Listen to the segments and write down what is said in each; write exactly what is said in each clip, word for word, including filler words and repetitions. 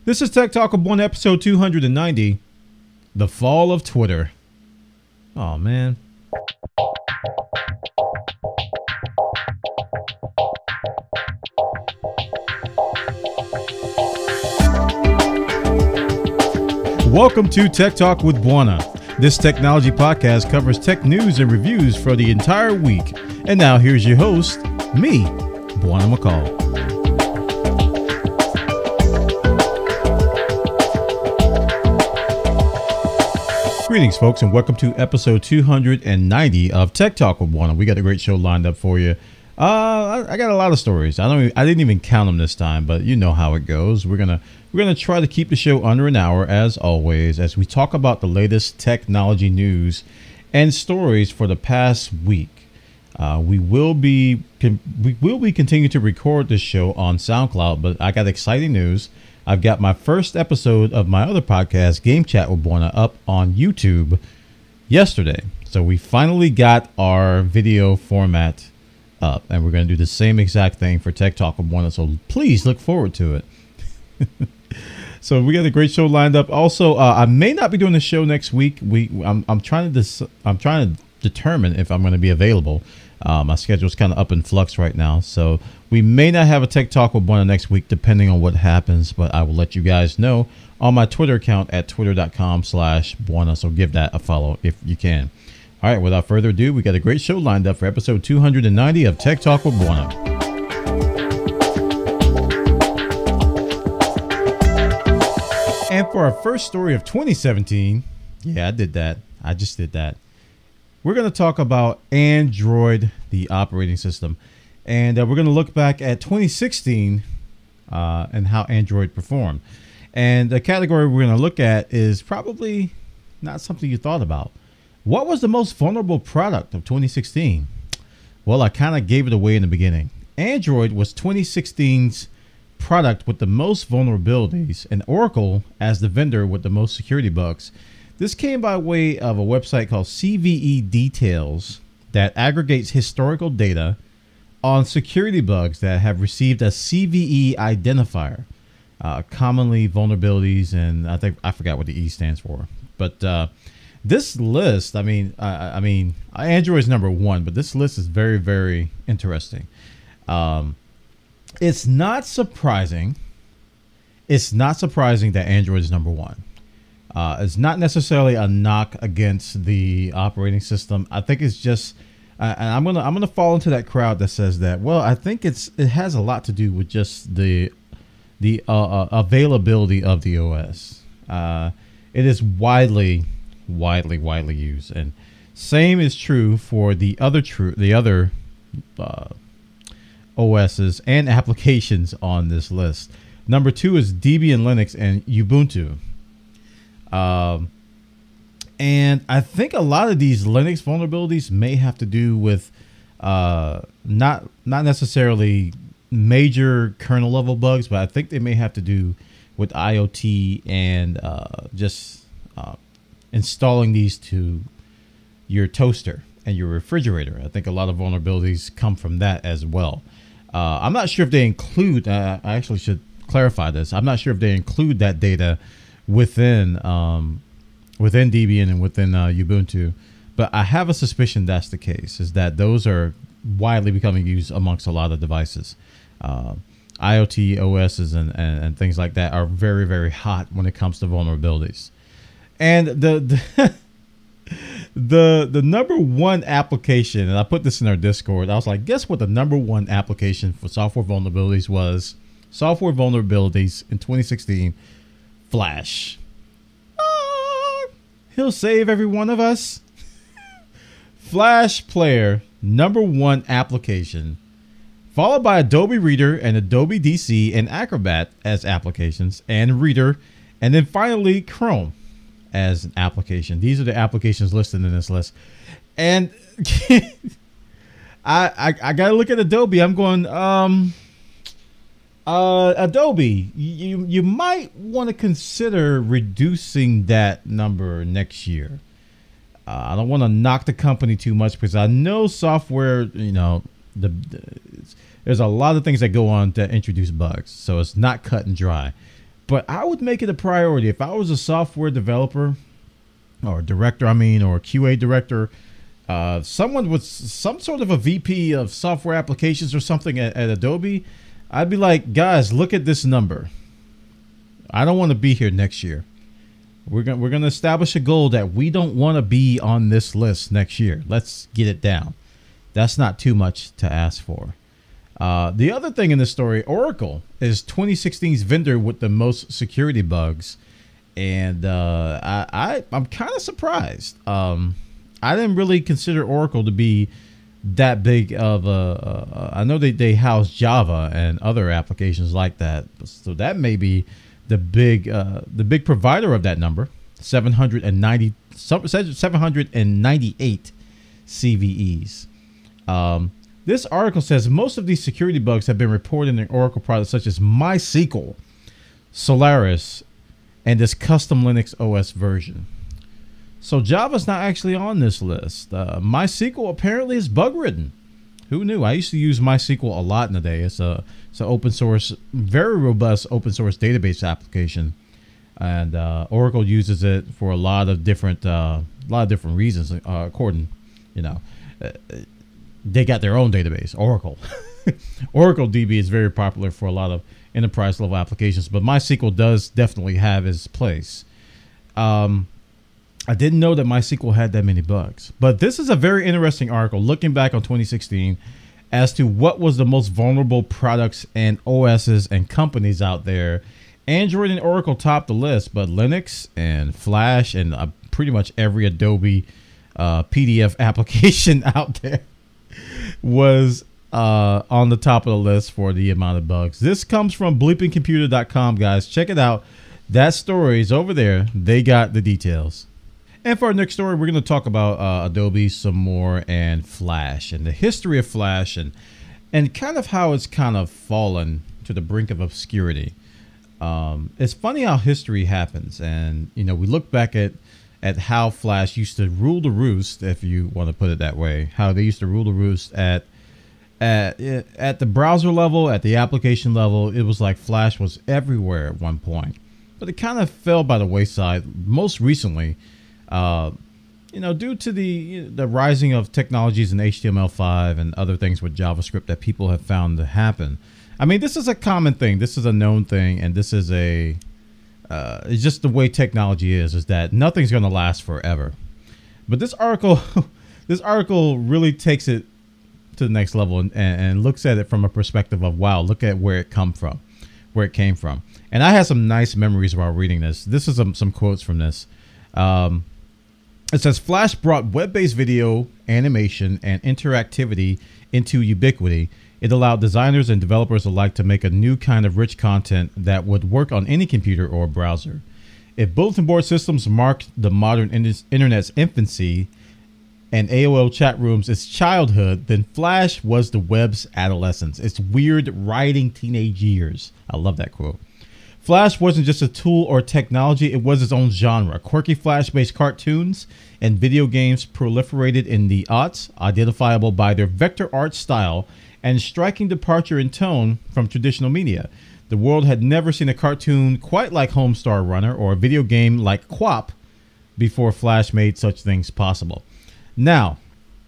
This is Tech Talk One, episode two hundred ninety, The Fall of Twitter. Oh, man. Welcome to Tech Talk with Buona. This technology podcast covers tech news and reviews for the entire week. And now here's your host, me, Buona McCall. Greetings, folks, and welcome to episode two hundred ninety of Tech Talk with Buona. We got a great show lined up for you. Uh, I, I got a lot of stories. I don't. Even, I didn't even count them this time, but you know how it goes. We're gonna we're gonna try to keep the show under an hour as always, as we talk about the latest technology news and stories for the past week. Uh, we will be con- we will be continuing to record this show on SoundCloud, but I got exciting news. I've got my first episode of my other podcast, Game Chat with Buona, up on YouTube yesterday. So we finally got our video format up, and we're going to do the same exact thing for Tech Talk with Buona. So please look forward to it. So we got a great show lined up. Also, uh, I may not be doing the show next week. We I'm I'm trying to dis- I'm trying to determine if I'm going to be available. Uh, my schedule is kind of up in flux right now, so we may not have a Tech Talk with Buona next week, depending on what happens. But I will let you guys know on my Twitter account at twitter.com slash Buona. So give that a follow if you can. All right, without further ado, we got a great show lined up for episode two hundred ninety of Tech Talk with Buona. And for our first story of twenty seventeen, yeah, I did that. I just did that. We're going to talk about Android, the operating system. And uh, we're going to look back at twenty sixteen uh, and how Android performed. And the category we're going to look at is probably not something you thought about. What was the most vulnerable product of twenty sixteen? Well, I kind of gave it away in the beginning. Android was twenty sixteen's product with the most vulnerabilities, and Oracle as the vendor with the most security bugs. This came by way of a website called C V E Details that aggregates historical data on security bugs that have received a C V E identifier, uh, commonly vulnerabilities, and I think I forgot what the E stands for. But uh, this list, I mean, uh, I mean, Android is number one, but this list is very, very interesting. Um, it's not surprising. It's not surprising that Android is number one. Uh, it's not necessarily a knock against the operating system. I think it's just, uh, and I'm gonna I'm gonna fall into that crowd that says that. Well, I think it's it has a lot to do with just the the uh, uh, availability of the O S. Uh, it is widely, widely, widely used, and same is true for the other true the other uh, O Ss and applications on this list. Number two is Debian Linux and Ubuntu. Um, and I think a lot of these Linux vulnerabilities may have to do with uh, not not necessarily major kernel level bugs, but I think they may have to do with IoT and uh, just uh, installing these to your toaster and your refrigerator. I think a lot of vulnerabilities come from that as well. Uh, I'm not sure if they include, uh, I actually should clarify this. I'm not sure if they include that data within um, within Debian and within uh, Ubuntu, but I have a suspicion that's the case, is that those are widely becoming used amongst a lot of devices. Uh, IoT O Ss and, and, and things like that are very, very hot when it comes to vulnerabilities. And the the, the the number one application, and I put this in our Discord, I was like, guess what the number one application for software vulnerabilities was? Software vulnerabilities in twenty sixteen. Flash. Ah, he'll save every one of us. Flash Player, number one application, followed by Adobe Reader and Adobe D C and Acrobat as applications, and Reader, and then finally Chrome as an application. These are the applications listed in this list. And I, I I gotta look at Adobe. I'm going, um Uh, Adobe, you you might want to consider reducing that number next year. Uh, I don't want to knock the company too much because I know software, you know, the, the there's a lot of things that go on that introduce bugs, so it's not cut and dry. But I would make it a priority if I was a software developer or director, I mean, or Q A director, uh, someone with some sort of a V P of software applications or something at, at Adobe. I'd be like, guys, look at this number. I don't want to be here next year. We're going we're going to establish a goal that we don't want to be on this list next year. Let's get it down. That's not too much to ask for. Uh, the other thing in this story, Oracle is twenty sixteen's vendor with the most security bugs. And uh, I, I, I'm kind of surprised. Um, I didn't really consider Oracle to be that big of a, uh, I know they, they house Java and other applications like that. So that may be the big, uh, the big provider of that number, seven hundred ninety, seven hundred ninety-eight C V Es. Um, This article says most of these security bugs have been reported in Oracle products such as MySQL, Solaris, and this custom Linux O S version. So Java's not actually on this list. Uh, MySQL apparently is bug-ridden. Who knew? I used to use MySQL a lot in the day. It's a it's an open source, very robust open source database application, and uh, Oracle uses it for a lot of different uh, a lot of different reasons. Uh, according, you know. Uh, They got their own database, Oracle. Oracle D B is very popular for a lot of enterprise level applications, but MySQL does definitely have its place. Um, I didn't know that MySQL had that many bugs, but this is a very interesting article looking back on twenty sixteen as to what was the most vulnerable products and O Ss and companies out there. Android and Oracle topped the list, but Linux and Flash and uh, pretty much every Adobe uh, P D F application out there was uh, on the top of the list for the amount of bugs. This comes from bleeping computer dot com, guys. Check it out. That story is over there. They got the details. And for our next story, we're going to talk about uh, Adobe some more and Flash and the history of Flash and and kind of how it's kind of fallen to the brink of obscurity. Um, it's funny how history happens, and you know we look back at at how Flash used to rule the roost, if you want to put it that way, how they used to rule the roost at at at the browser level, at the application level. It was like Flash was everywhere at one point, but it kind of fell by the wayside. Most recently, uh, you know, due to the the rising of technologies in H T M L five and other things with JavaScript that people have found to happen. I mean, this is a common thing. This is a known thing, and this is a Uh, it's just the way technology is, is that nothing's going to last forever. But this article, this article really takes it to the next level and, and, and looks at it from a perspective of, wow, look at where it come from, where it came from. And I had some nice memories while reading this. This is some, some quotes from this. Um, it says, Flash brought web-based video, animation, and interactivity into ubiquity. It allowed designers and developers alike to make a new kind of rich content that would work on any computer or browser. If bulletin board systems marked the modern internet's infancy and A O L chat rooms its childhood, then Flash was the web's adolescence, its weird writing teenage years. I love that quote. Flash wasn't just a tool or technology, it was its own genre. Quirky Flash-based cartoons and video games proliferated in the aughts, identifiable by their vector art style and striking departure in tone from traditional media. The world had never seen a cartoon quite like Homestar Runner or a video game like Quap before Flash made such things possible. Now,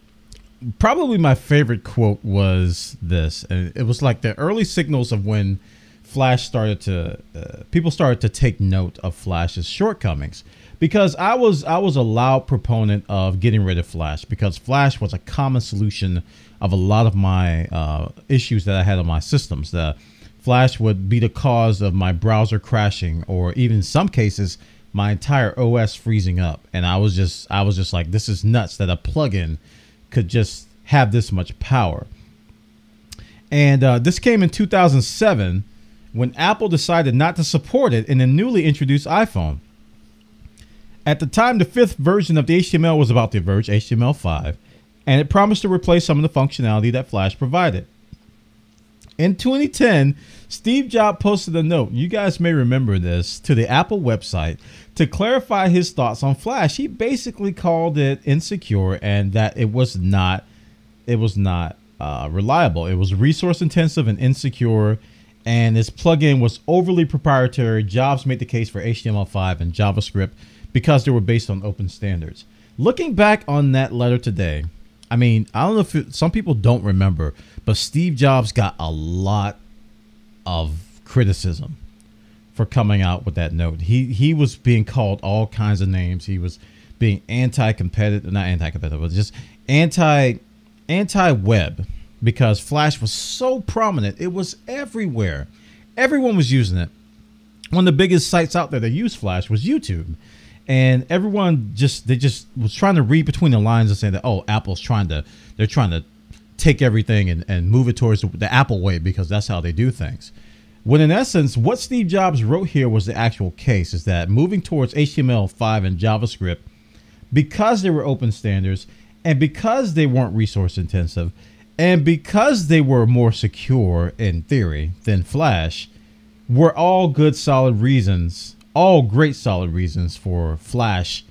probably my favorite quote was this, and it was like the early signals of when Flash started to, uh, people started to take note of Flash's shortcomings. Because I was I was a loud proponent of getting rid of Flash, because Flash was a common solution of a lot of my uh, issues that I had on my systems. The Flash would be the cause of my browser crashing, or even in some cases my entire O S freezing up. And I was just I was just like, this is nuts that a plugin could just have this much power. And uh, this came in two thousand seven when Apple decided not to support it in a newly introduced iPhone. At the time, the fifth version of the H T M L was about to emerge, H T M L five, and it promised to replace some of the functionality that Flash provided. In twenty ten, Steve Jobs posted a note, you guys may remember this, to the Apple website to clarify his thoughts on Flash. He basically called it insecure and that it was not, it was not uh, reliable. It was resource intensive and insecure, and this plugin was overly proprietary. Jobs made the case for H T M L five and JavaScript because they were based on open standards. Looking back on that letter today, I mean, I don't know if it, some people don't remember, but Steve Jobs got a lot of criticism for coming out with that note. He he was being called all kinds of names. He was being anti-competitive, not anti-competitive, but just anti anti-web, because Flash was so prominent. It was everywhere. Everyone was using it. One of the biggest sites out there that used Flash was YouTube. And everyone just, they just was trying to read between the lines and say that, oh, Apple's trying to, they're trying to take everything and, and move it towards the, the Apple way, because that's how they do things. When in essence, what Steve Jobs wrote here was the actual case, is that moving towards H T M L five and JavaScript, because they were open standards and because they weren't resource intensive and because they were more secure in theory than Flash, were all good, solid reasons, all great, solid reasons for Flash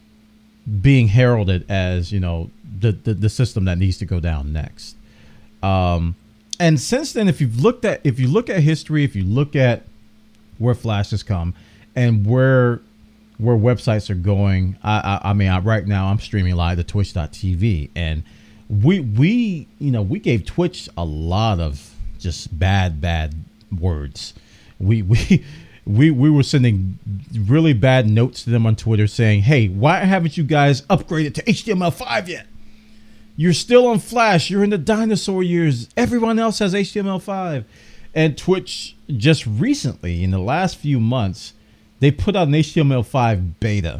being heralded as, you know, the, the, the system that needs to go down next. Um, and since then, if you've looked at, if you look at history, if you look at where Flash has come and where, where websites are going, I, I, I mean, I, right now I'm streaming live to twitch dot t v, and we, we, you know, we gave Twitch a lot of just bad, bad words. We, we, we, we were sending really bad notes to them on Twitter saying, hey, why haven't you guys upgraded to H T M L five yet? You're still on Flash. You're in the dinosaur years. Everyone else has H T M L five. And Twitch just recently, in the last few months, they put out an H T M L five beta.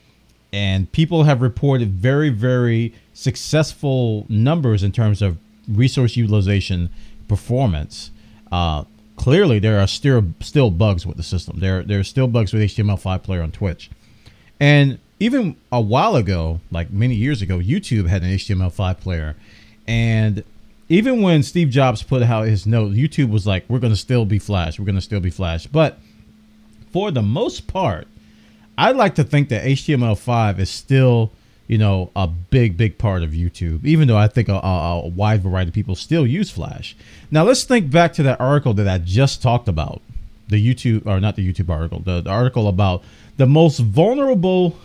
And people have reported very, very successful numbers in terms of resource utilization performance. Uh, clearly, there are still still bugs with the system. There, there are still bugs with H T M L five player on Twitch. And even a while ago, like many years ago, YouTube had an H T M L five player. And even when Steve Jobs put out his note, YouTube was like, we're going to still be Flash. We're going to still be Flash. But for the most part, I'd like to think that H T M L five is still, you know, a big, big part of YouTube, even though I think a, a, a wide variety of people still use Flash. Now, let's think back to that article that I just talked about, the YouTube, or not the YouTube article, the, the article about the most vulnerable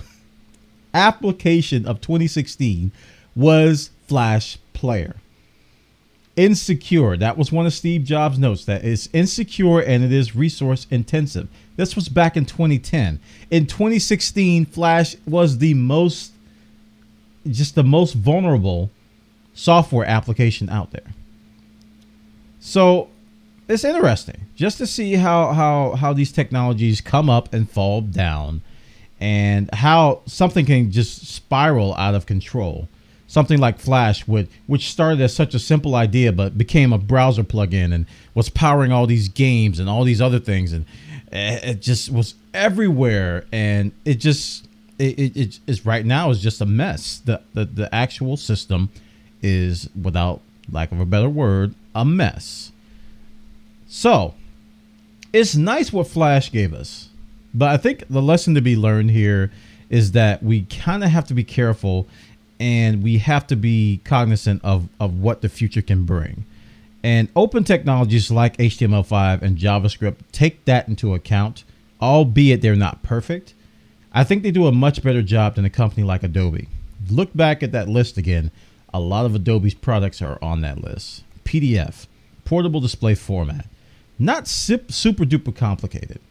application of twenty sixteen was Flash Player. Insecure. That was one of Steve Jobs' notes, that it's insecure and it is resource intensive. This was back in twenty ten. In twenty sixteen, Flash was the most, just the most vulnerable software application out there. So it's interesting just to see how, how, how these technologies come up and fall down, and how something can just spiral out of control. Something like Flash, would, which started as such a simple idea, but became a browser plugin and was powering all these games and all these other things. And it just was everywhere. And it just, it, it, it is right now is just a mess. The, the, the actual system is, without lack of a better word, a mess. So it's nice what Flash gave us. But I think the lesson to be learned here is that we kind of have to be careful, and we have to be cognizant of, of what the future can bring. And open technologies like H T M L five and JavaScript take that into account, albeit they're not perfect. I think they do a much better job than a company like Adobe. Look back at that list again. A lot of Adobe's products are on that list. P D F, portable display format, not super duper complicated.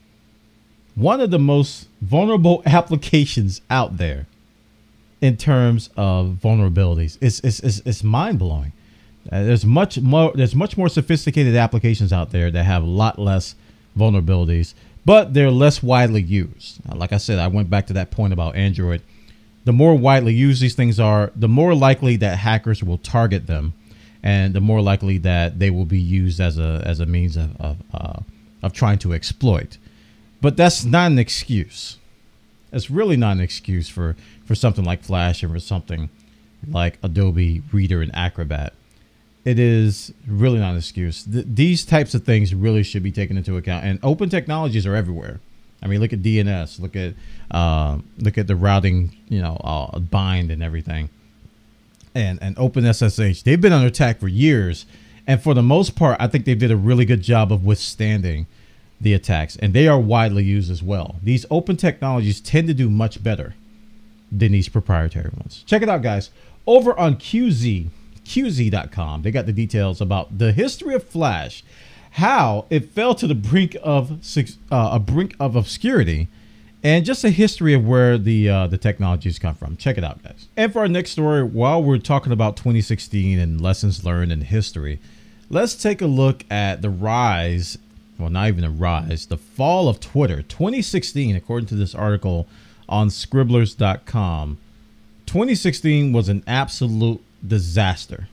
One of the most vulnerable applications out there in terms of vulnerabilities. It's, it's, it's, it's mind-blowing. Uh, there's much more there's much more sophisticated applications out there that have a lot less vulnerabilities, but they're less widely used. Uh, like I said, I went back to that point about Android. The more widely used these things are, the more likely that hackers will target them, and the more likely that they will be used as a as a means of of, uh, of trying to exploit. But that's not an excuse. It's really not an excuse for, for something like Flash and for something like Adobe Reader and Acrobat. It is really not an excuse. Th these types of things really should be taken into account. And open technologies are everywhere. I mean, look at D N S. Look at uh, look at the routing, you know, uh, bind and everything. And and OpenSSH. They've been under attack for years. And for the most part, I think they did a really good job of withstanding the attacks, and they are widely used as well. These open technologies tend to do much better than these proprietary ones. Check it out, guys. Over on Q Z, Q Z dot com, they got the details about the history of Flash, how it fell to the brink of uh, a brink of obscurity, and just a history of where the uh, the technologies come from. Check it out, guys. And for our next story, while we're talking about twenty sixteen and lessons learned in history, let's take a look at the rise, well, not even a rise, the fall of Twitter. twenty sixteen, according to this article on scribblers dot com, twenty sixteen was an absolute disaster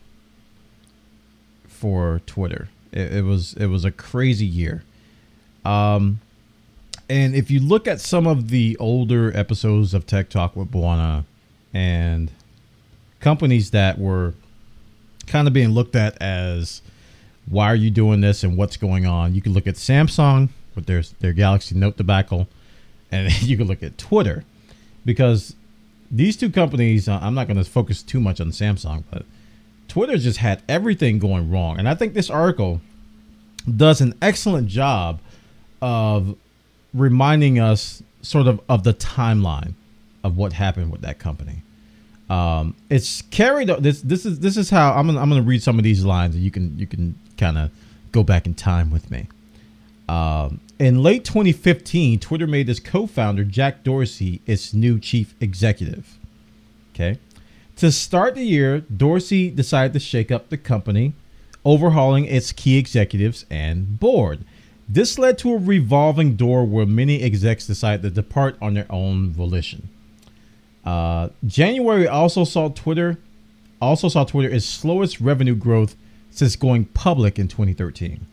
for Twitter. It, it was it was a crazy year. Um, and if you look at some of the older episodes of Tech Talk with Bwana and companies that were kind of being looked at as, why are you doing this and what's going on? You can look at Samsung with their, their Galaxy Note debacle, and you can look at Twitter, because these two companies, uh, I'm not going to focus too much on Samsung, but Twitter just had everything going wrong. And I think this article does an excellent job of reminding us sort of of the timeline of what happened with that company. Um, it's carried. This this is this is how I'm gonna I'm gonna read some of these lines, and you can you can kind of go back in time with me. Um, in late twenty fifteen, Twitter made its co-founder Jack Dorsey its new chief executive. Okay, to start the year, Dorsey decided to shake up the company, overhauling its key executives and board. This led to a revolving door where many execs decided to depart on their own volition. Uh, January also saw Twitter, also saw Twitter its slowest revenue growth since going public in twenty thirteen.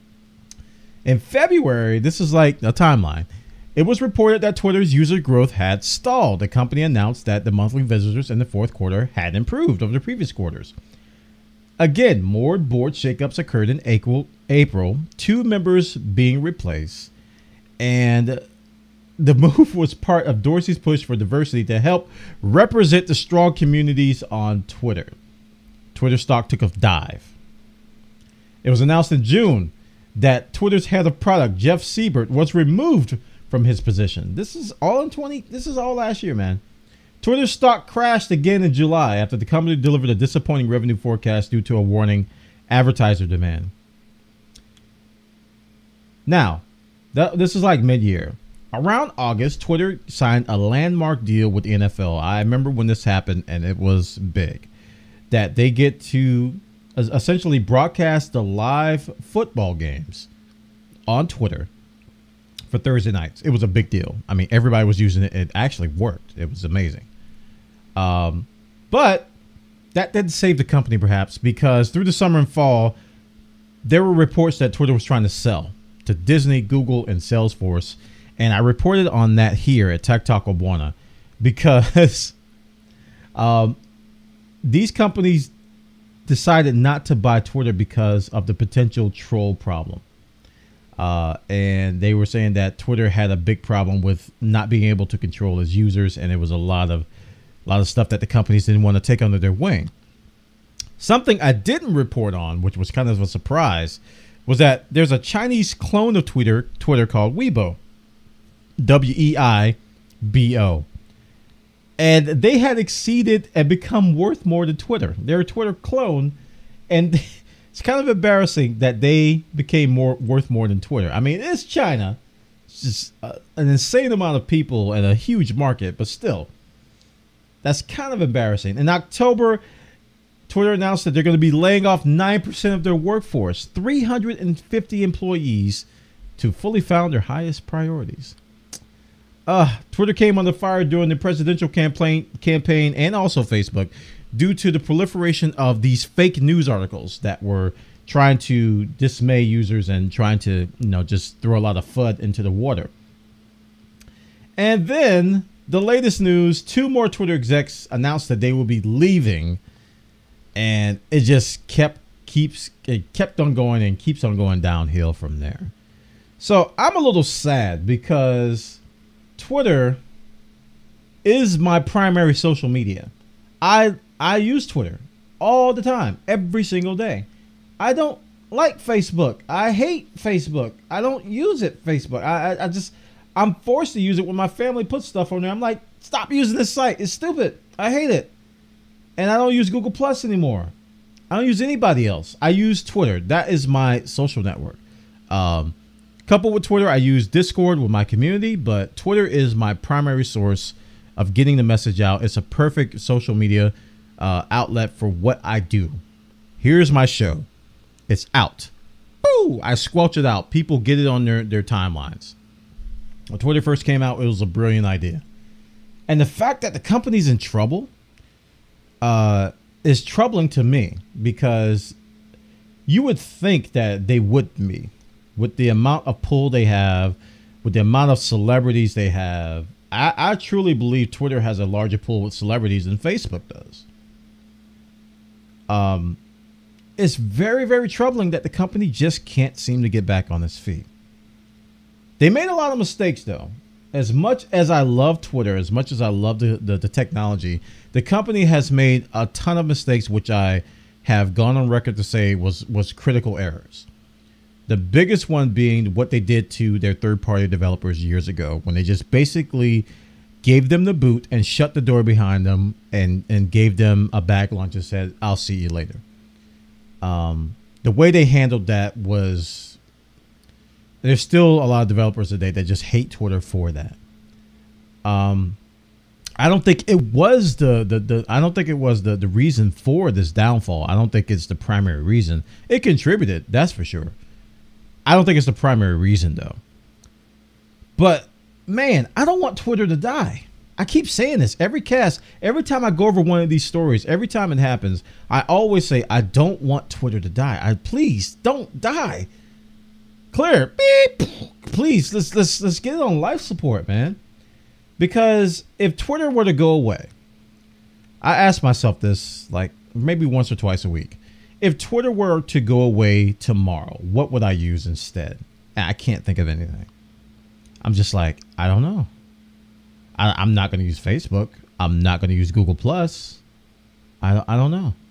In February, this is like a timeline. It was reported that Twitter's user growth had stalled. The company announced that the monthly visitors in the fourth quarter had improved over the previous quarters. Again, more board shakeups occurred in April, April, two members being replaced, and the move was part of Dorsey's push for diversity to help represent the strong communities on Twitter. Twitter stock took a dive. It was announced in June that Twitter's head of product, Jeff Siebert, was removed from his position. This is all in twenty. This is all last year, man. Twitter's stock crashed again in July after the company delivered a disappointing revenue forecast due to a warning advertiser demand. Now, th- this is like mid-year. Around August, Twitter signed a landmark deal with the N F L. I remember when this happened, and it was big. That they get to essentially broadcast the live football games on Twitter for Thursday nights. It was a big deal. I mean, everybody was using it. It actually worked. It was amazing. Um, but that didn't save the company, perhaps, because through the summer and fall, there were reports that Twitter was trying to sell to Disney, Google, and Salesforce. And I reported on that here at Tech Talk with Bwana, because um, these companies decided not to buy Twitter because of the potential troll problem. Uh, and they were saying that Twitter had a big problem with not being able to control its users, and it was a lot of a lot of stuff that the companies didn't want to take under their wing. Something I didn't report on, which was kind of a surprise, was that there's a Chinese clone of Twitter, Twitter called Weibo, W E I B O. And they had exceeded and become worth more than Twitter. They're a Twitter clone, and it's kind of embarrassing that they became more worth more than Twitter. I mean, it's China. It's just uh, an insane amount of people and a huge market, but still, that's kind of embarrassing. In October, Twitter announced that they're going to be laying off nine percent of their workforce, three hundred fifty employees, to fully fund their highest priorities. Uh, Twitter came under fire during the presidential campaign, campaign and also Facebook, due to the proliferation of these fake news articles that were trying to dismay users and trying to, you know, just throw a lot of F U D into the water. And then the latest news, two more Twitter execs announced that they will be leaving, and it just kept keeps it kept on going and keeps on going downhill from there. So I'm a little sad because Twitter is my primary social media. I I use Twitter all the time, every single day. I don't like Facebook. I hate Facebook. I don't use it. Facebook. I, I, I just, I'm forced to use it when my family puts stuff on there. I'm like, stop using this site. It's stupid. I hate it. And I don't use Google Plus anymore. I don't use anybody else. I use Twitter. That is my social network. Um, coupled with Twitter, I use Discord with my community, but Twitter is my primary source of getting the message out. It's a perfect social media uh, outlet for what I do. Here's my show. It's out. Boo! I squelch it out. People get it on their, their timelines. When Twitter first came out, it was a brilliant idea. And the fact that the company's in trouble uh, is troubling to me, because you would think that they would be. With the amount of pull they have, with the amount of celebrities they have, I, I truly believe Twitter has a larger pull with celebrities than Facebook does. Um, it's very, very troubling that the company just can't seem to get back on its feet. They made a lot of mistakes, though. As much as I love Twitter, as much as I love the, the, the technology, the company has made a ton of mistakes, which I have gone on record to say was, was critical errors. The biggest one being what they did to their third-party developers years ago, when they just basically gave them the boot and shut the door behind them and, and gave them a bag lunch and said, I'll see you later. Um, the way they handled that was, there's still a lot of developers today that just hate Twitter for that. Um, I don't think it was the, the, the I don't think it was the, the reason for this downfall. I don't think it's the primary reason. It contributed, that's for sure. I don't think it's the primary reason, though. But, man, I don't want Twitter to die. I keep saying this every cast, every time I go over one of these stories, every time it happens, I always say, I don't want Twitter to die. I please don't die. Clear. Beep. Please, let's let's let's get it on life support, man. Because if Twitter were to go away, I ask myself this like maybe once or twice a week. If Twitter were to go away tomorrow, what would I use instead? I can't think of anything. I'm just like, I don't know. I, I'm not going to use Facebook. I'm not going to use Google Plus. I, I don't know.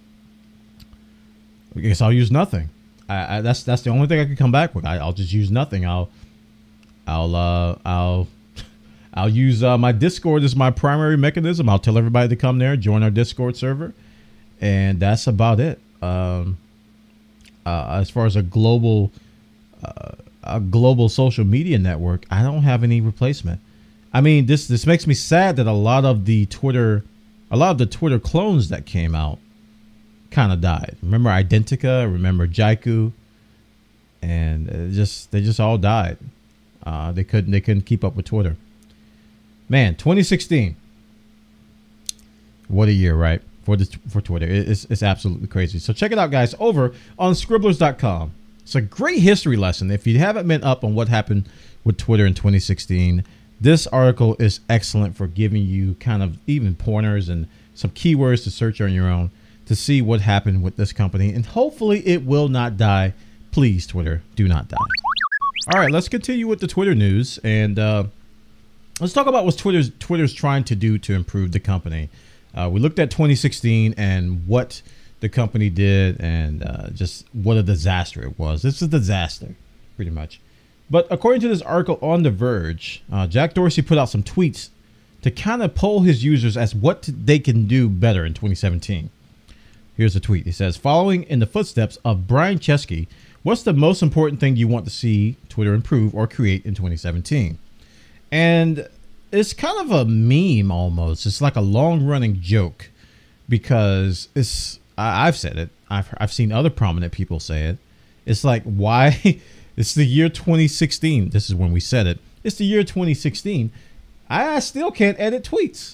I guess I'll use nothing. I, I, that's that's the only thing I can come back with. I, I'll just use nothing. I'll I'll uh, I'll I'll use uh, my Discord as my primary mechanism. I'll tell everybody to come there, join our Discord server, and that's about it. Um, uh, as far as a global, uh, a global social media network, I don't have any replacement. I mean, this this makes me sad that a lot of the Twitter, a lot of the Twitter clones that came out, kind of died. Remember Identica? Remember Jaiku? And it just they just all died. Uh, they couldn't they couldn't keep up with Twitter. Man, twenty sixteen. What a year, right? For this, for Twitter. It's, it's absolutely crazy. So check it out, guys, over on scribblers dot com. It's a great history lesson. If you haven't been up on what happened with Twitter in twenty sixteen, this article is excellent for giving you kind of even pointers and some keywords to search on your own to see what happened with this company. And hopefully it will not die. Please, Twitter, do not die. All right, let's continue with the Twitter news. And uh, let's talk about what Twitter's, Twitter's trying to do to improve the company. Uh, we looked at twenty sixteen and what the company did and uh, just what a disaster it was. This is a disaster, pretty much. But according to this article on The Verge, uh, Jack Dorsey put out some tweets to kind of poll his users as what they can do better in twenty seventeen. Here's a tweet. He says, following in the footsteps of Brian Chesky, what's the most important thing you want to see Twitter improve or create in twenty seventeen? And it's kind of a meme almost. It's like a long running joke because it's, I, I've said it. I've, I've seen other prominent people say it. It's like, why? It's the year twenty sixteen. This is when we said it. It's the year twenty sixteen. I still can't edit tweets.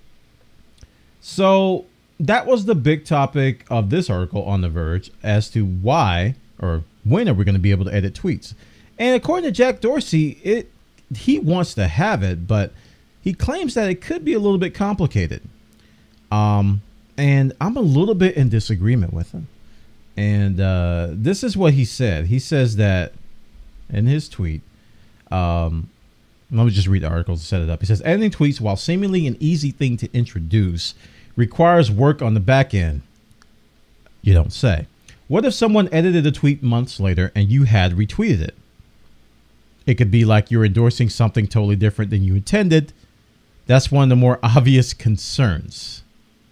So that was the big topic of this article on The Verge as to why or when are we going to be able to edit tweets. And according to Jack Dorsey, it he wants to have it, but he claims that it could be a little bit complicated. Um, and I'm a little bit in disagreement with him. And uh, this is what he said. He says that in his tweet, um, let me just read the article to set it up. He says, editing tweets, while seemingly an easy thing to introduce, requires work on the back end. You don't say. What if someone edited a tweet months later and you had retweeted it? It could be like you're endorsing something totally different than you intended. That's one of the more obvious concerns.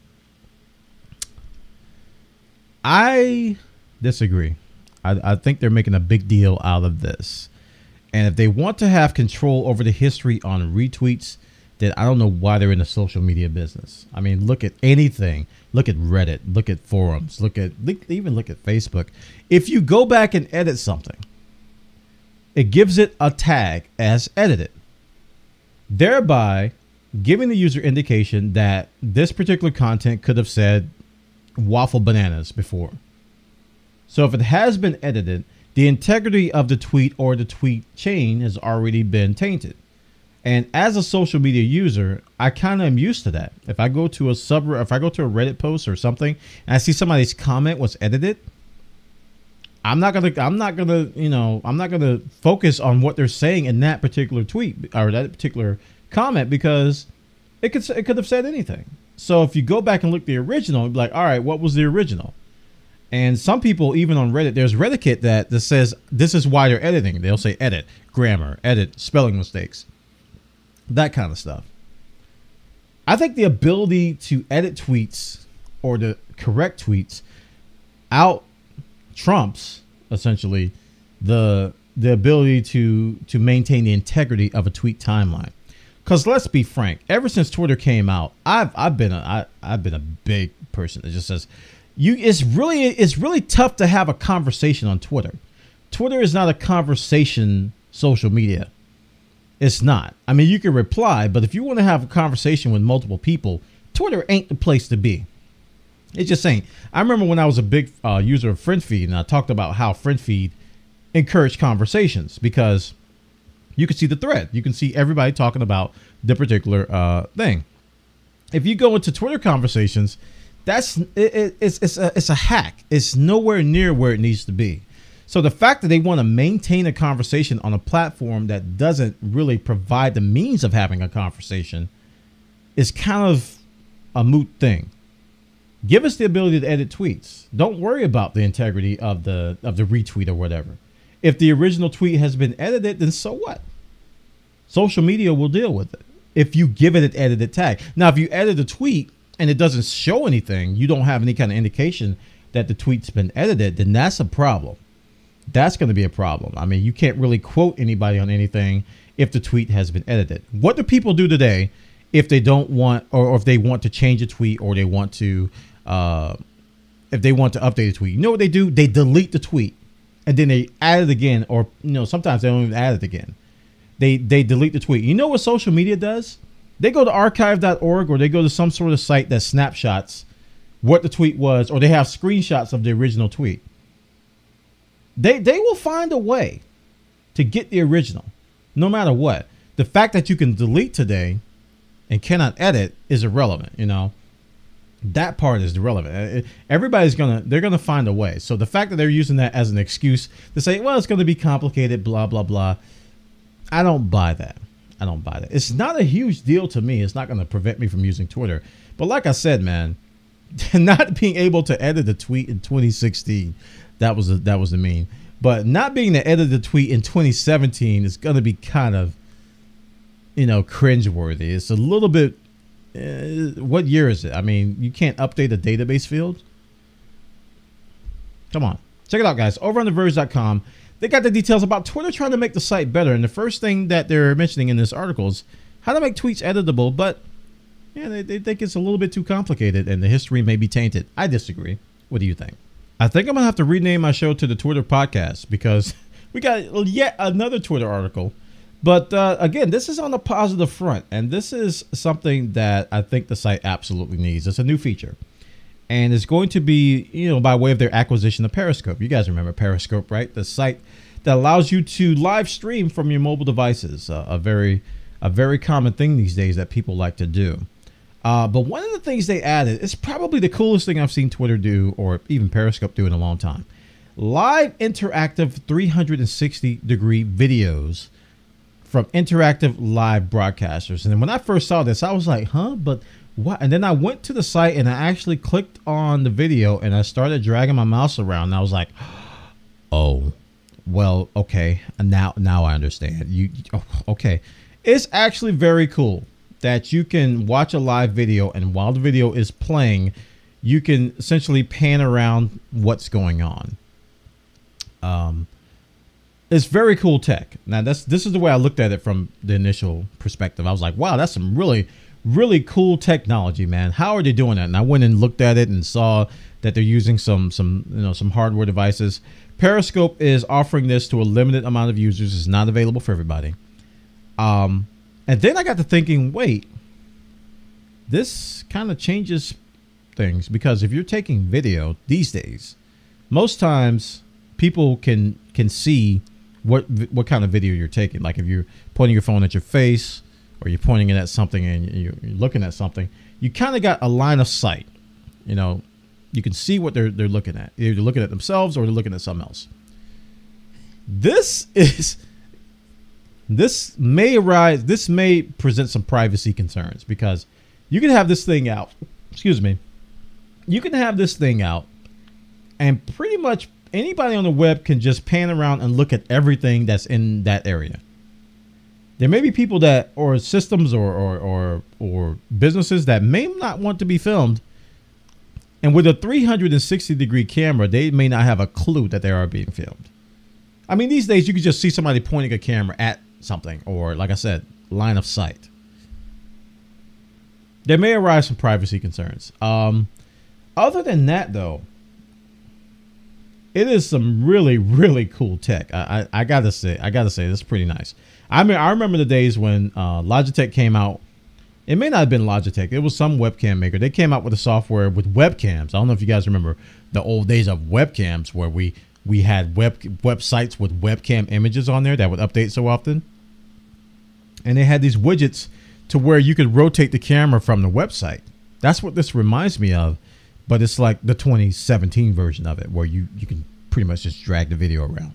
I disagree. I, I think they're making a big deal out of this. And if they want to have control over the history on retweets, then I don't know why they're in the social media business. I mean, look at anything. Look at Reddit. Look at forums. Look at even look at Facebook. If you go back and edit something, it gives it a tag as edited, thereby giving the user indication that this particular content could have said waffle bananas before. So if it has been edited, the integrity of the tweet or the tweet chain has already been tainted. And as a social media user, I kind of am used to that. If I go to a sub, if I go to a Reddit post or something, and I see somebody's comment was edited, I'm not gonna, I'm not gonna, you know, I'm not gonna focus on what they're saying in that particular tweet or that particular comment, because it could, it could have said anything. So if you go back and look at the original, you'd be like, all right, what was the original? And some people, even on Reddit, there's Reddit that, that says this is why they're editing. They'll say edit, grammar, edit, spelling mistakes, that kind of stuff. I think the ability to edit tweets or to correct tweets out trumps essentially the the ability to to maintain the integrity of a tweet timeline. Because let's be frank, ever since Twitter came out, I've I've been a I, I've been a big person that just says you it's really it's really tough to have a conversation on Twitter. Twitter is not a conversation social media. It's not. I mean, you can reply, but if you want to have a conversation with multiple people, Twitter ain't the place to be. It just ain't. I remember when I was a big uh, user of FriendFeed, and I talked about how FriendFeed encouraged conversations because you can see the thread. You can see everybody talking about the particular uh, thing. If you go into Twitter conversations, that's it, it, it's it's a, it's a hack. It's nowhere near where it needs to be. So the fact that they want to maintain a conversation on a platform that doesn't really provide the means of having a conversation is kind of a moot thing. Give us the ability to edit tweets. Don't worry about the integrity of the of the retweet or whatever. If the original tweet has been edited, then so what? Social media will deal with it if you give it an edited tag. Now, if you edit a tweet and it doesn't show anything, you don't have any kind of indication that the tweet's been edited, then that's a problem. That's going to be a problem. I mean, you can't really quote anybody on anything if the tweet has been edited. What do people do today if they don't want, or, or if they want to change a tweet, or they want to, uh, if they want to update a tweet? You know what they do? They delete the tweet and then they add it again, or you know, sometimes they don't even add it again. They they delete the tweet. You know what social media does? They go to archive dot org, or they go to some sort of site that snapshots what the tweet was, or they have screenshots of the original tweet. They they will find a way to get the original, no matter what. The fact that you can delete today and cannot edit is irrelevant. You know, that part is irrelevant. Everybody's gonna they're gonna find a way. So the fact that they're using that as an excuse to say, well, it's going to be complicated, blah blah blah. I don't buy that. I don't buy that. It's not a huge deal to me. It's not going to prevent me from using Twitter. But like I said, man, not being able to edit a tweet in twenty sixteen. That was a, that was the mean, but not being able to edit the tweet in twenty seventeen is going to be kind of, you know, cringeworthy. It's a little bit. Uh, what year is it? I mean, you can't update a database field. Come on, check it out, guys. Over on the verge dot com, they got the details about Twitter trying to make the site better. And the first thing that they're mentioning in this article is how to make tweets editable, but yeah, they, they think it's a little bit too complicated and the history may be tainted. I disagree. What do you think? I think I'm going to have to rename my show to the Twitter Podcast because we got yet another Twitter article. But uh, again, this is on the positive front, and this is something that I think the site absolutely needs. It's a new feature, and it's going to be, you know, by way of their acquisition of Periscope. You guys remember Periscope, right? The site that allows you to live stream from your mobile devices, uh, a very, a very common thing these days that people like to do. Uh, but one of the things they added is probably the coolest thing I've seen Twitter do, or even Periscope do, in a long time. Live interactive three sixty degree videos from interactive live broadcasters. And then when I first saw this, I was like, huh? But what? And then I went to the site and I actually clicked on the video and I started dragging my mouse around. And I was like, oh, well, okay. Now, now I understand. You, oh, okay. It's actually very cool that you can watch a live video, and while the video is playing, you can essentially pan around what's going on. Um, it's very cool tech. Now, that's this is the way I looked at it from the initial perspective. I was like, wow, that's some really, really cool technology, man. How are they doing that? And I went and looked at it and saw that they're using some, some, you know, some hardware devices. Periscope is offering this to a limited amount of users. It's not available for everybody. Um, and then I got to thinking, wait, this kind of changes things, because if you're taking video these days, most times people can can see what what kind of video you're taking. Like if you're pointing your phone at your face, or you're pointing it at something and you're, you're looking at something, you kind of got a line of sight. You know, you can see what they're they're looking at. Either they're looking at themselves or they're looking at something else. This is this may arise. This may present some privacy concerns, because you can have this thing out. Excuse me. You can have this thing out, and pretty much anybody on the web can just pan around and look at everything that's in that area. There may be people that, or systems, or or or, or businesses that may not want to be filmed. And with a three hundred sixty degree camera, they may not have a clue that they are being filmed. I mean, these days you can just see somebody pointing a camera at something, or like I said, line of sight. There may arise some privacy concerns. Um, other than that, though, it is some really, really cool tech. I, I, I gotta say, I gotta say, this is pretty nice. I mean, I remember the days when uh, Logitech came out. It may not have been Logitech. It was some webcam maker. They came out with a software with webcams. I don't know if you guys remember the old days of webcams, where we we had web websites with webcam images on there that would update so often. And they had these widgets to where you could rotate the camera from the website. That's what this reminds me of, but it's like the twenty seventeen version of it, where you, you can pretty much just drag the video around.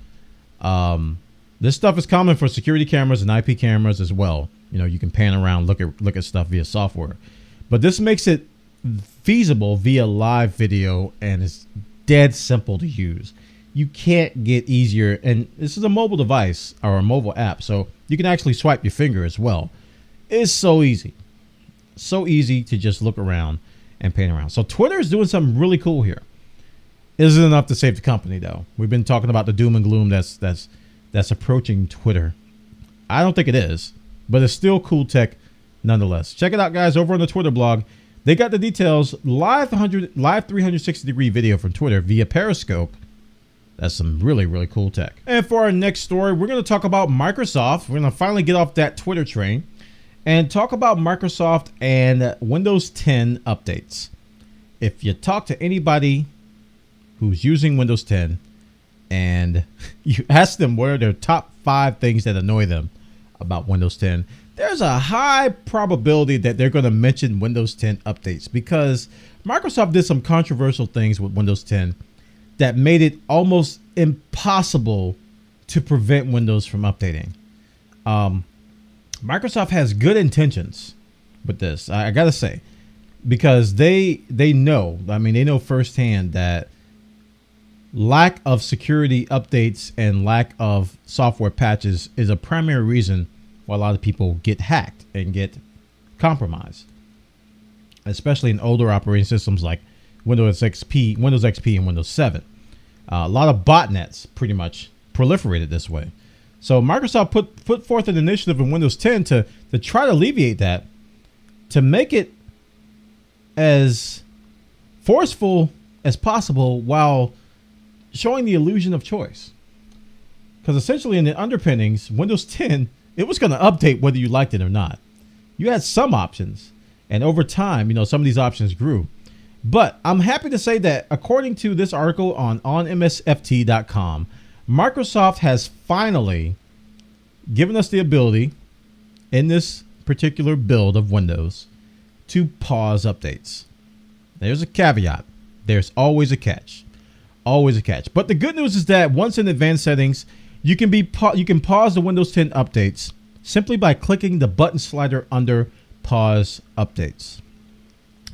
Um, this stuff is common for security cameras and I P cameras as well. You know, you can pan around, look at look at stuff via software, but this makes it feasible via live video, and it's dead simple to use. You can't get easier, and this is a mobile device or a mobile app, so you can actually swipe your finger as well. It's so easy, so easy to just look around and pan around. So Twitter is doing something really cool here. Isn't enough to save the company, though. We've been talking about the doom and gloom that's that's that's approaching Twitter. I don't think it is, but it's still cool tech nonetheless. Check it out, guys, over on the Twitter blog. They got the details. Live one hundred, live three hundred sixty degree video from Twitter via Periscope. That's some really, really cool tech. And for our next story, we're going to talk about Microsoft. We're going to finally get off that Twitter train and talk about Microsoft and Windows ten updates. If you talk to anybody who's using Windows ten and you ask them what are their top five things that annoy them about Windows ten, there's a high probability that they're going to mention Windows ten updates, because Microsoft did some controversial things with Windows ten that made it almost impossible to prevent Windows from updating. Um, Microsoft has good intentions with this, I, I gotta say, because they they know, I mean, they know firsthand that lack of security updates and lack of software patches is a primary reason why a lot of people get hacked and get compromised, especially in older operating systems like Windows X P, Windows X P, and Windows seven. Uh, a lot of botnets pretty much proliferated this way. So Microsoft put put forth an initiative in Windows ten to to try to alleviate that, to make it as forceful as possible while showing the illusion of choice. Because essentially in the underpinnings, Windows ten, it was going to update whether you liked it or not. You had some options, and over time, you know, some of these options grew. But I'm happy to say that according to this article on on M S F T dot com, Microsoft has finally given us the ability in this particular build of Windows to pause updates. There's a caveat. There's always a catch. Always a catch. But the good news is that once in advanced settings, you can be pa- you can pause the Windows ten updates simply by clicking the button slider under pause updates.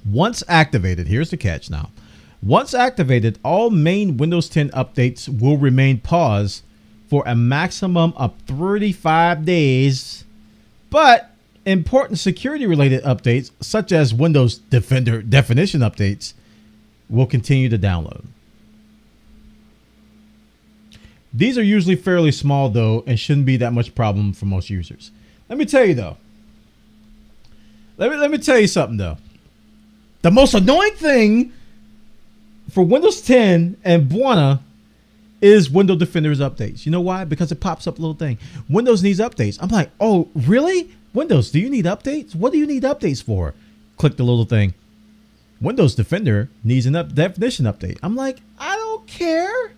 Once activated, here's the catch now. Once activated, all main Windows ten updates will remain paused for a maximum of thirty-five days. But important security-related updates, such as Windows Defender definition updates, will continue to download. These are usually fairly small, though, and shouldn't be that much problem for most users. Let me tell you, though. Let me, let me tell you something, though. The most annoying thing for Windows ten and Buona is Windows Defender's updates. You know why? Because it pops up a little thing. Windows needs updates. I'm like, oh, really? Windows, do you need updates? What do you need updates for? Click the little thing. Windows Defender needs an up definition update. I'm like, I don't care.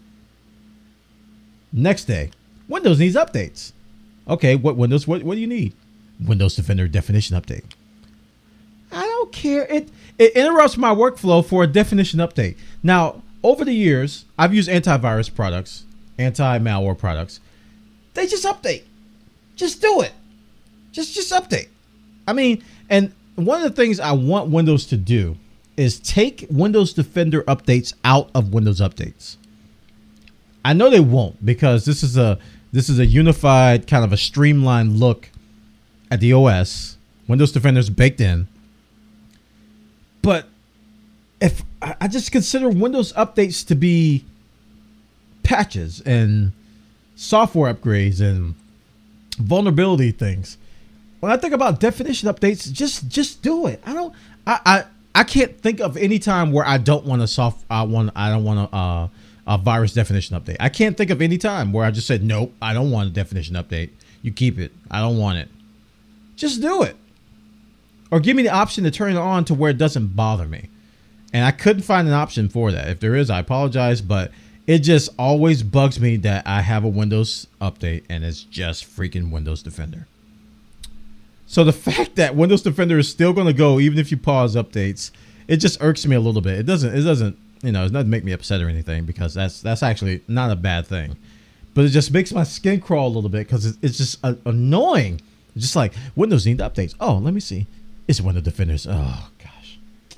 Next day, Windows needs updates. Okay, what Windows? What, what do you need? Windows Defender definition update. I don't care. It it interrupts my workflow for a definition update. Now, over the years, I've used antivirus products, anti-malware products. They just update. Just do it. Just just update. I mean, and one of the things I want Windows to do is take Windows Defender updates out of Windows Updates. I know they won't, because this is a this is a unified kind of a streamlined look at the O S. Windows Defender is baked in. But if I just consider Windows updates to be patches and software upgrades and vulnerability things. When I think about definition updates, just just do it. I don't I I, I can't think of any time where I don't want a soft I want I don't want a uh, a virus definition update. I can't think of any time where I just said nope, I don't want a definition update. You keep it. I don't want it. Just do it. Or give me the option to turn it on to where it doesn't bother me. And I couldn't find an option for that. If there is, I apologize, but it just always bugs me that I have a Windows update and it's just freaking Windows Defender. So the fact that Windows Defender is still going to go even if you pause updates, it just irks me a little bit. It doesn't, it doesn't, you know, it doesn't make me upset or anything, because that's that's actually not a bad thing. But it just makes my skin crawl a little bit because it's, it's just uh, annoying. It's just like Windows needs updates. Oh, let me see. It's Windows Defenders. Oh gosh.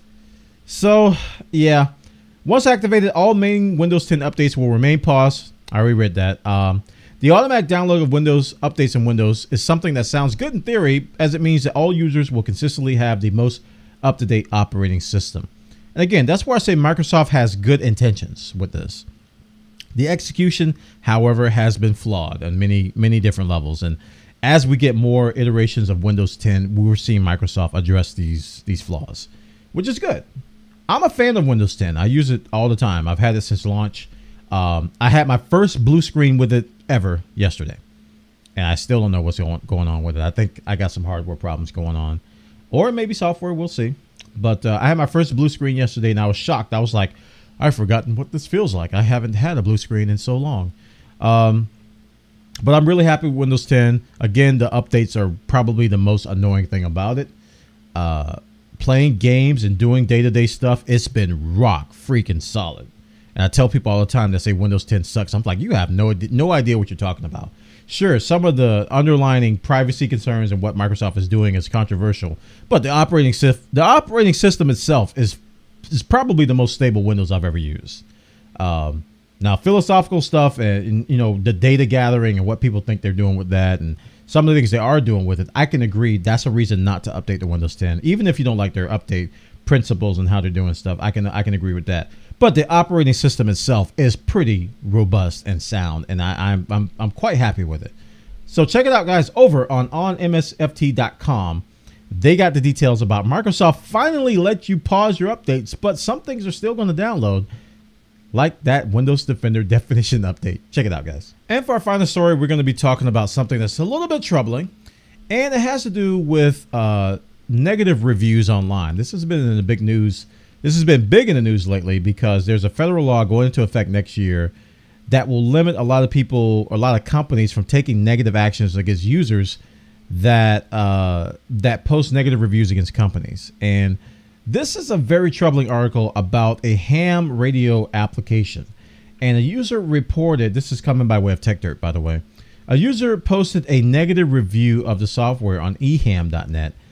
So yeah, once activated, all main Windows ten updates will remain paused. I already read that. Um, the automatic download of Windows updates in Windows is something that sounds good in theory, as it means that all users will consistently have the most up-to-date operating system. And again, that's where I say Microsoft has good intentions with this. The execution, however, has been flawed on many, many different levels. And as we get more iterations of Windows ten, we're seeing Microsoft address these these flaws, which is good. I'm a fan of Windows ten. I use it all the time. I've had it since launch. Um, I had my first blue screen with it ever yesterday, and I still don't know what's going going on with it. I think I got some hardware problems going on, or maybe software. We'll see. But uh, I had my first blue screen yesterday, and I was shocked. I was like, I've forgotten what this feels like. I haven't had a blue screen in so long. Um, But I'm really happy with Windows ten. Again, the updates are probably the most annoying thing about it. Uh, playing games and doing day-to-day stuff, it's been rock freaking solid. And I tell people all the time that say Windows ten sucks. I'm like, you have no, no idea what you're talking about. Sure, some of the underlying privacy concerns and what Microsoft is doing is controversial, but the operating the operating system itself is is probably the most stable Windows I've ever used. Um, Now, philosophical stuff and, and, you know, the data gathering and what people think they're doing with that and some of the things they are doing with it, I can agree that's a reason not to update the Windows ten. Even if you don't like their update principles and how they're doing stuff, I can I can agree with that. But the operating system itself is pretty robust and sound, and I, I'm, I'm, I'm quite happy with it. So check it out, guys, over on on M S F T dot com. They got the details about Microsoft finally let you pause your updates, but some things are still going to download, like that Windows Defender definition update. Check it out, guys. And for our final story, we're going to be talking about something that's a little bit troubling, and it has to do with uh, negative reviews online. This has been in the big news. This has been big in the news lately because there's a federal law going into effect next year that will limit a lot of people, or a lot of companies, from taking negative actions against users that uh, that post negative reviews against companies. And this is a very troubling article about a ham radio application. And a user reported, this is coming by way of TechDirt, by the way. A user posted a negative review of the software on e ham dot net.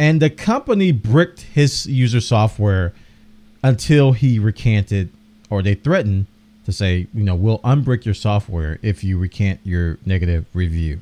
And the company bricked his user software until he recanted, or they threatened to say, you know, we'll unbrick your software if you recant your negative review.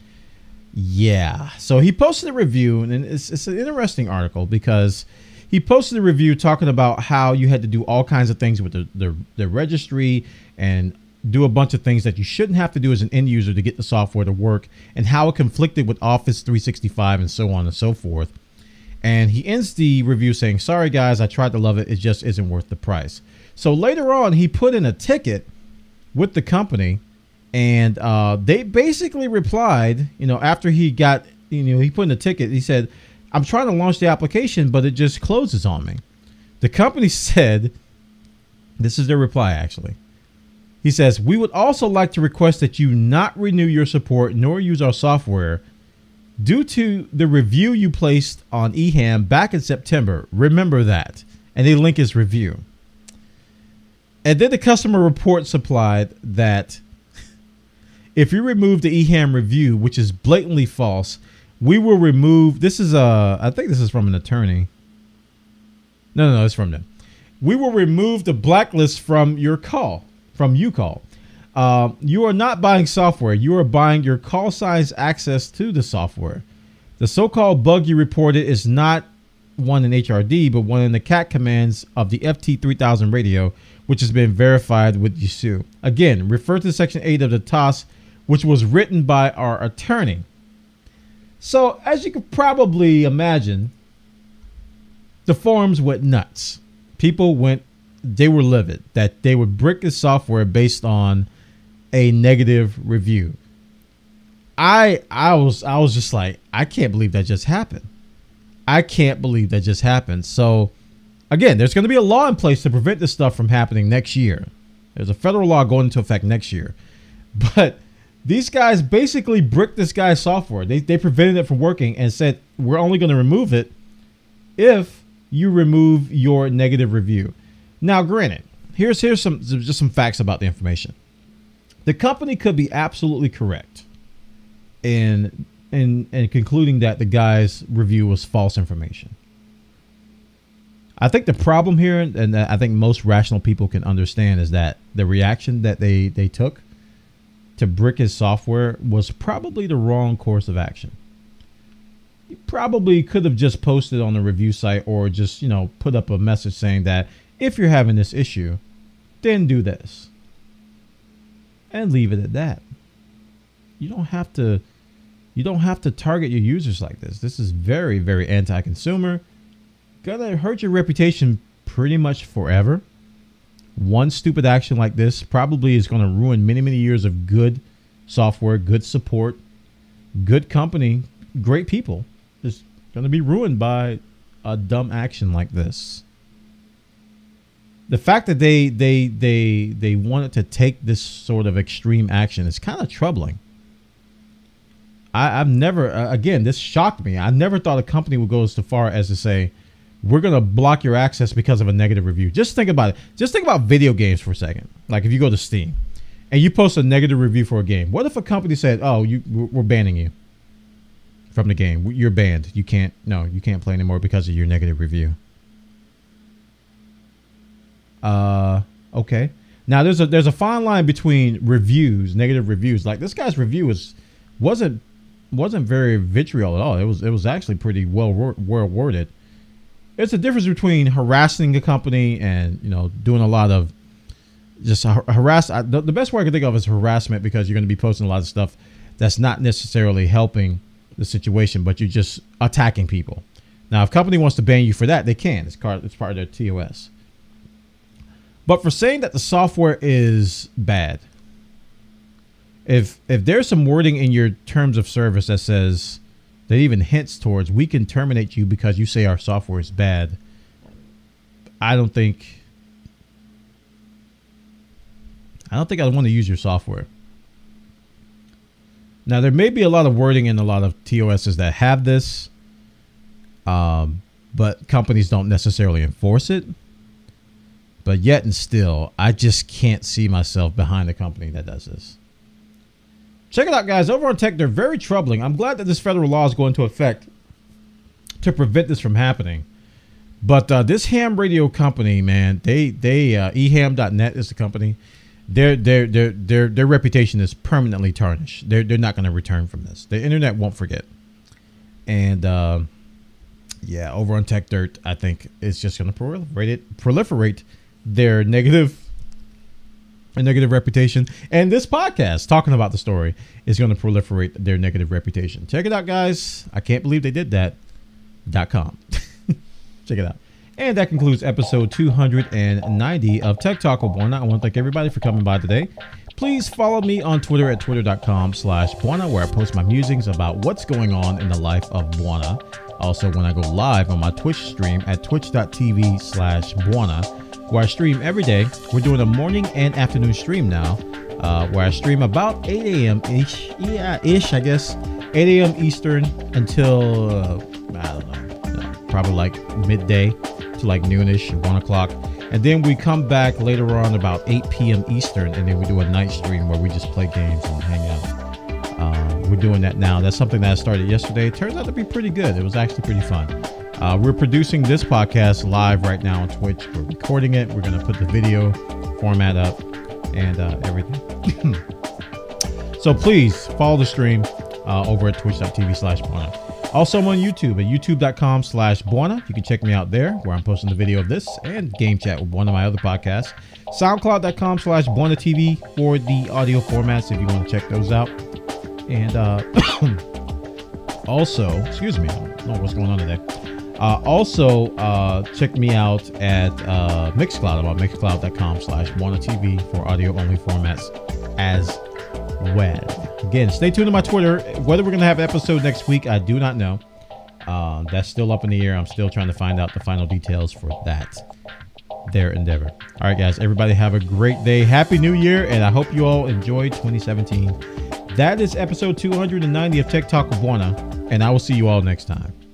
Yeah. So he posted a review, and it's, it's an interesting article because he posted a review talking about how you had to do all kinds of things with the, the, the registry and do a bunch of things that you shouldn't have to do as an end user to get the software to work, and how it conflicted with Office three sixty-five and so on and so forth. And he ends the review saying, sorry guys, I tried to love it. It just isn't worth the price. So later on, he put in a ticket with the company, and uh, they basically replied, you know, after he got, you know, he put in a ticket, he said, I'm trying to launch the application, but it just closes on me. The company said, this is their reply actually. He says, we would also like to request that you not renew your support nor use our software due to the review you placed on eHAM back in September. Remember that. And they link his review. And then the customer report supplied that if you remove the eHAM review, which is blatantly false, we will remove, this is a, I think this is from an attorney. No, no, no, it's from them. We will remove the blacklist from your call, from you call. Uh, you are not buying software. You are buying your call size access to the software. The so-called bug you reported is not one in H R D, but one in the C A C commands of the F T three thousand radio, which has been verified with Yaesu. Again, refer to section eight of the T O S, which was written by our attorney. So as you could probably imagine, the forums went nuts. People went, they were livid that they would brick the software based on a negative review. I I was I was just like, I can't believe that just happened. I can't believe that just happened. So again, there's going to be a law in place to prevent this stuff from happening next year. There's a federal law going into effect next year. But these guys basically bricked this guy's software. They, they prevented it from working and said, we're only going to remove it if you remove your negative review. Now, granted, here's, here's some, just some facts about the information. The company could be absolutely correct in, in, in concluding that the guy's review was false information. I think the problem here, and I think most rational people can understand, is that the reaction that they, they took to brick his software was probably the wrong course of action. He probably could have just posted on the review site, or just, you know, put up a message saying that if you're having this issue, then do this. And leave it at that. You don't have to, you don't have to target your users like this. This is very, very anti-consumer. Gonna hurt your reputation pretty much forever. One stupid action like this probably is going to ruin many, many years of good software, good support, good company, great people. It's going to be ruined by a dumb action like this. The fact that they they they they wanted to take this sort of extreme action is kind of troubling. I, I've never, uh, again, this shocked me. I never thought a company would go as far as to say, we're going to block your access because of a negative review. Just think about it. Just think about video games for a second. Like if you go to Steam and you post a negative review for a game. What if a company said, oh, you, we're banning you from the game. You're banned. You can't, no, you can't play anymore because of your negative review. Uh, okay. Now there's a, there's a fine line between reviews, negative reviews. Like this guy's review was, wasn't, wasn't very vitriol at all. It was, it was actually pretty well, well worded. It's a difference between harassing a company and, you know, doing a lot of just harass. The, the best word I can think of is harassment, because you're going to be posting a lot of stuff that's not necessarily helping the situation, but you're just attacking people. Now, if a company wants to ban you for that, they can. It's part, it's part of their T O S. But for saying that the software is bad, if if there's some wording in your terms of service that says, that even hints towards, we can terminate you because you say our software is bad, I don't think, I don't think I want to use your software. Now, there may be a lot of wording in a lot of T O Ss that have this, um, but companies don't necessarily enforce it. But yet and still, I just can't see myself behind a company that does this. Check it out, guys. Over on Tech, they're very troubling. I'm glad that this federal law is going into effect. to prevent this from happening. But uh, this ham radio company, man, they they uh, e ham dot net is the company. Their their their their their reputation is permanently tarnished. They're they're not going to return from this. The internet won't forget. And uh, yeah, over on Tech Dirt, I think it's just going to proliferate it, proliferate their negative, a negative reputation. And this podcast talking about the story is going to proliferate their negative reputation. Check it out, guys. I can't believe they did that. Dot com. Check it out. And that concludes episode two hundred ninety of Tech Talk with Bwana. I want to thank everybody for coming by today. Please follow me on Twitter at twitter.com slash Bwana, where I post my musings about what's going on in the life of Bwana. Also, when I go live on my Twitch stream at twitch.tv slash Bwana, where I stream every day. We're doing a morning and afternoon stream now, uh, where I stream about eight a.m. ish, yeah, ish, I guess, eight a.m. Eastern until, uh, I don't know, probably like midday to like noonish, one o'clock. And then we come back later on about eight p.m. Eastern, and then we do a night stream where we just play games and hang out. Uh, we're doing that now. That's something that I started yesterday. It turns out to be pretty good. It was actually pretty fun. Uh, we're producing this podcast live right now on Twitch. We're recording it. We're going to put the video format up and uh, everything. So please follow the stream uh, over at twitch.tv slash Bwana. Also, I'm on YouTube at youtube.com slash Bwana. You can check me out there, where I'm posting the video of this and Game Chat with one of my other podcasts. SoundCloud.com slash Bwana T V for the audio formats if you want to check those out. And uh, also, excuse me, I don't know what's going on today. Uh, also, uh, check me out at uh, Mixcloud. I'm on mixcloud.com slash Bwana T V for audio-only formats as well. Again, stay tuned to my Twitter. Whether we're going to have an episode next week, I do not know. Uh, that's still up in the air. I'm still trying to find out the final details for that. Their endeavor. All right, guys. Everybody have a great day. Happy New Year, and I hope you all enjoyed twenty seventeen. That is episode two hundred ninety of Tech Talk with Bwana, and I will see you all next time.